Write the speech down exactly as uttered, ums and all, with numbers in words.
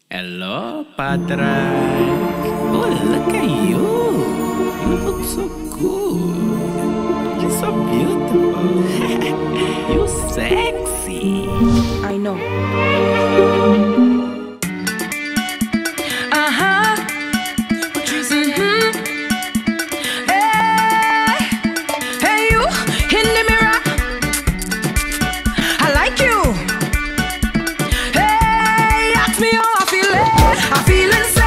Hello, Patrice. Oh, look at you. You look so good. You're so beautiful. You're sexy. I know. Uh-huh. Mm-hmm. Hey, hey, you in the mirror. I like you. Hey, ask me how I feel. I feel inside.